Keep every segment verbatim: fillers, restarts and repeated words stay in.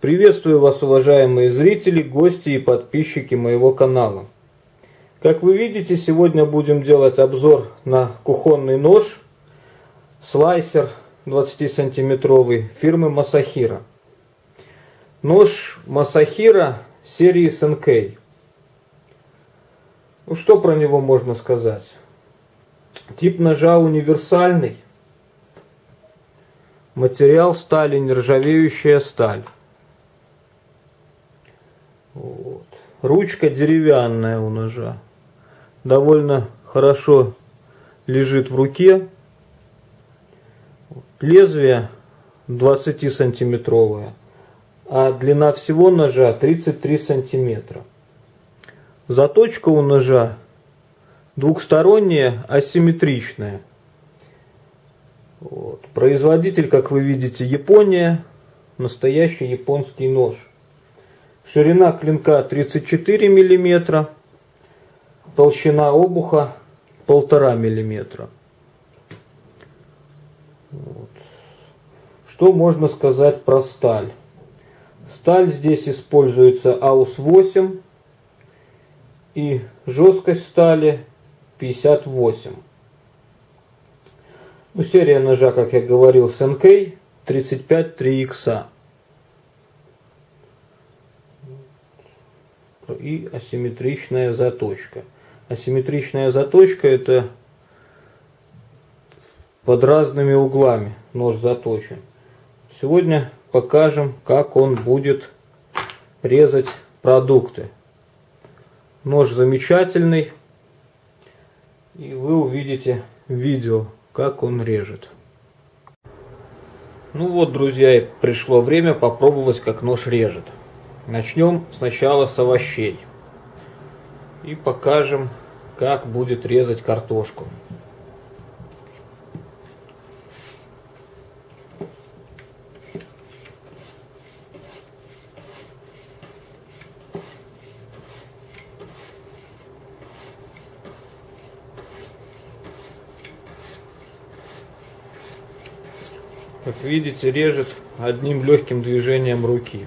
Приветствую вас, уважаемые зрители, гости и подписчики моего канала. Как вы видите, сегодня будем делать обзор на кухонный нож, слайсер двадцатисантиметровый фирмы Масахира. Нож Масахира серии Сенкей. Ну, что про него можно сказать? Тип ножа универсальный. Материал стали нержавеющая сталь. Вот. Ручка деревянная у ножа. Довольно хорошо лежит в руке. Лезвие двадцатисантиметровое, а длина всего ножа тридцать три сантиметра. Заточка у ножа двухсторонняя, асимметричная. Вот. Производитель, как вы видите, Япония. Настоящий японский нож. Ширина клинка тридцать четыре миллиметра. Толщина обуха полтора миллиметра. Вот. Что можно сказать про сталь? Сталь здесь используется а у эс восемь. И жесткость стали пятьдесят восемь. Ну, серия ножа, как я говорил, Сенкей тридцать пять три икс. И асимметричная заточка. Асимметричная заточка — это под разными углами нож заточен. Сегодня покажем, как он будет резать продукты. Нож замечательный, и вы увидите в видео, как он режет. Ну вот, друзья, пришло время попробовать, как нож режет. Начнем сначала с овощей и покажем, как будет резать картошку. Как видите, режет одним легким движением руки.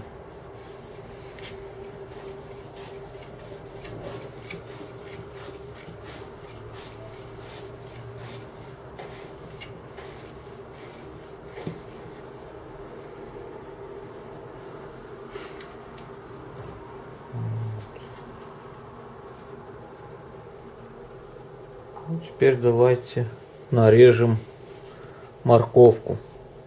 Ну, теперь давайте нарежем морковку.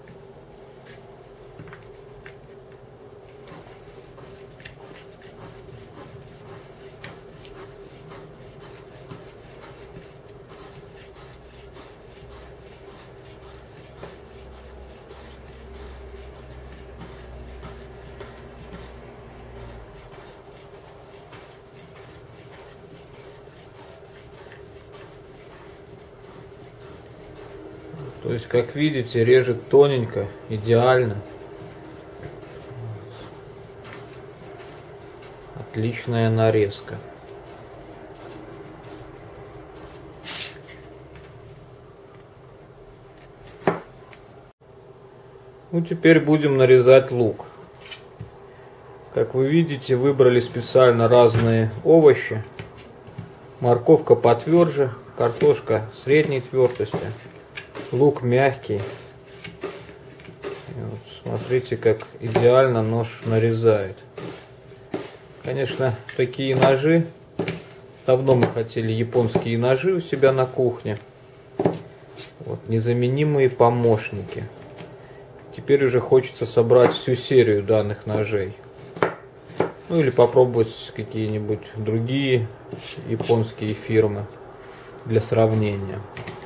То есть, как видите, режет тоненько, идеально. Отличная нарезка. Ну, теперь будем нарезать лук. Как вы видите, выбрали специально разные овощи. Морковка потверже, картошка средней твердости. Лук мягкий. Вот, смотрите, как идеально нож нарезает. Конечно, такие ножи. Давно мы хотели японские ножи у себя на кухне. Вот, незаменимые помощники. Теперь уже хочется собрать всю серию данных ножей. Ну или попробовать какие-нибудь другие японские фирмы для сравнения.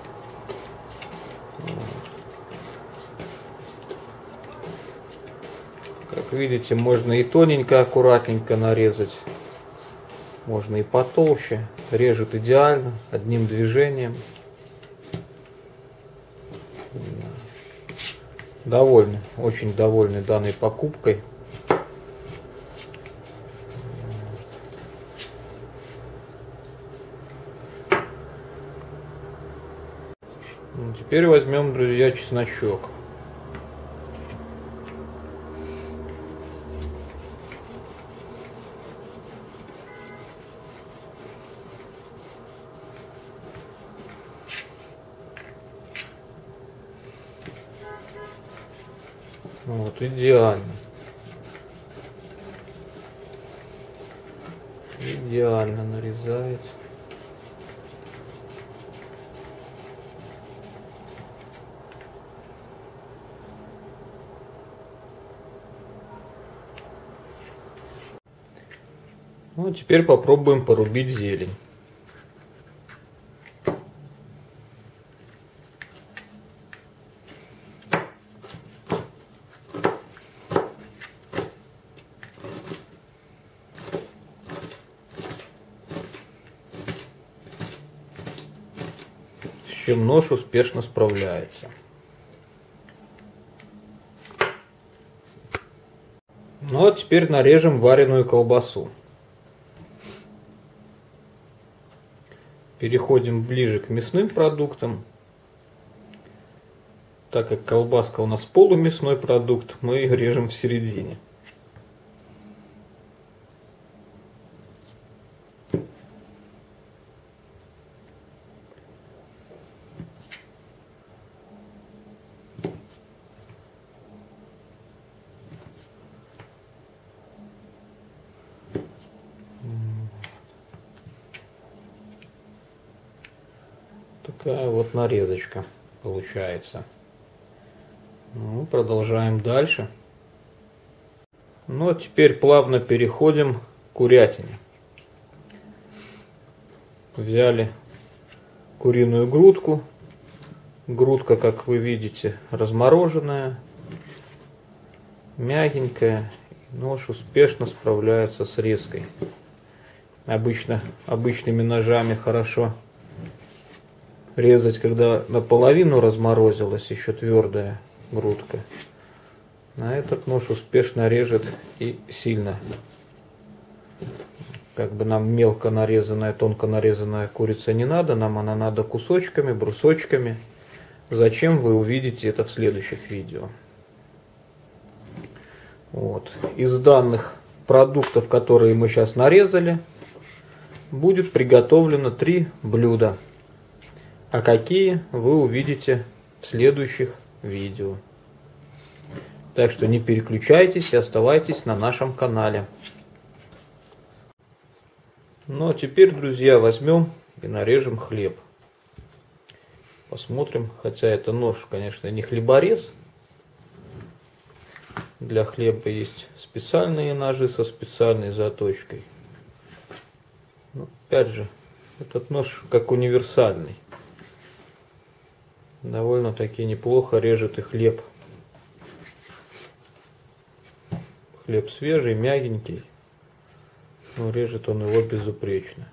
Как видите, можно и тоненько, аккуратненько нарезать, можно и потолще. Режет идеально, одним движением. Довольны, очень довольны данной покупкой. Теперь возьмем, друзья, чесночок. Вот, идеально. Идеально нарезает. Ну, а теперь попробуем порубить зелень. С чем нож успешно справляется. Ну а теперь нарежем вареную колбасу. Переходим ближе к мясным продуктам. Так как колбаска у нас полумясной продукт, мы ее режем в середине. Такая вот нарезочка получается. Ну, продолжаем дальше. Ну, а теперь плавно переходим к курятине. Взяли куриную грудку. Грудка, как вы видите, размороженная, мягенькая. Нож успешно справляется с резкой. Обычно обычными ножами хорошо резать, когда наполовину разморозилась еще твердая грудка. А этот нож успешно режет и сильно. Как бы нам мелко нарезанная, тонко нарезанная курица не надо, нам она надо кусочками, брусочками. Зачем, вы увидите это в следующих видео. Вот. Из данных продуктов, которые мы сейчас нарезали, будет приготовлено три блюда. А какие, вы увидите в следующих видео. Так что не переключайтесь и оставайтесь на нашем канале. Ну а теперь, друзья, возьмем и нарежем хлеб. Посмотрим, хотя это нож, конечно, не хлеборез. Для хлеба есть специальные ножи со специальной заточкой. Но, опять же, этот нож как универсальный. Довольно-таки неплохо режет и хлеб. Хлеб свежий, мягенький. Но режет он его безупречно.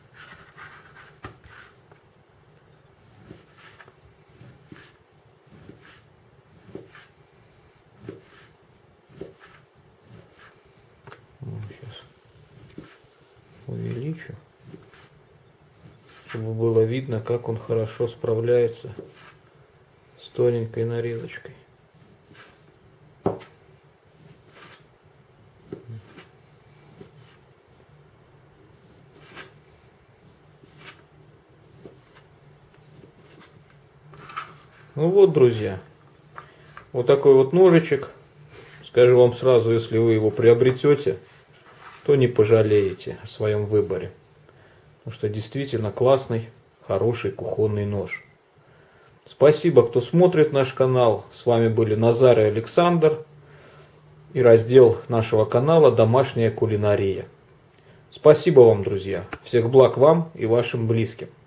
Сейчас увеличу, чтобы было видно, как он хорошо справляется с тоненькой нарезочкой. Ну вот, друзья, вот такой вот ножичек. Скажу вам сразу, если вы его приобретете, то не пожалеете о своем выборе. Потому что действительно классный, хороший кухонный нож. Спасибо, кто смотрит наш канал. С вами были Назар и Александр. И раздел нашего канала «Домашняя кулинария». Спасибо вам, друзья. Всех благ вам и вашим близким.